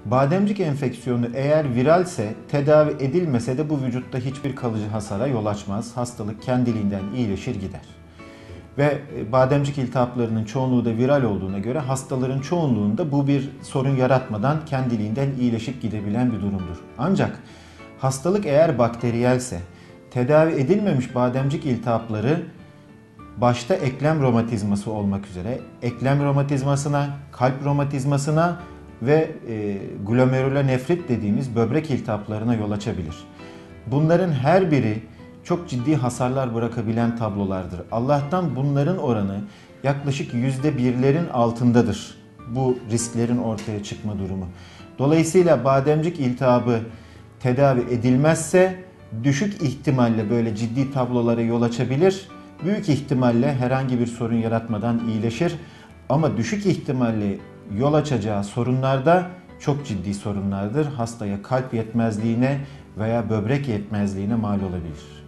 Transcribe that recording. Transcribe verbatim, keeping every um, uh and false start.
Bademcik enfeksiyonu eğer viralse tedavi edilmese de bu vücutta hiçbir kalıcı hasara yol açmaz. Hastalık kendiliğinden iyileşir gider. Ve bademcik iltihaplarının çoğunluğu da viral olduğuna göre hastaların çoğunluğunda bu bir sorun yaratmadan kendiliğinden iyileşip gidebilen bir durumdur. Ancak hastalık eğer bakteriyelse tedavi edilmemiş bademcik iltihapları başta eklem romatizması olmak üzere eklem romatizmasına, kalp romatizmasına ve e, glomerulonefrit dediğimiz böbrek iltihaplarına yol açabilir. Bunların her biri çok ciddi hasarlar bırakabilen tablolardır. Allah'tan bunların oranı yaklaşık yüzde birlerin altındadır bu risklerin ortaya çıkma durumu. Dolayısıyla bademcik iltihabı tedavi edilmezse düşük ihtimalle böyle ciddi tablolara yol açabilir. Büyük ihtimalle herhangi bir sorun yaratmadan iyileşir. Ama düşük ihtimalle yol açacağı sorunlarda çok ciddi sorunlardır. Hastaya kalp yetmezliğine veya böbrek yetmezliğine mal olabilir.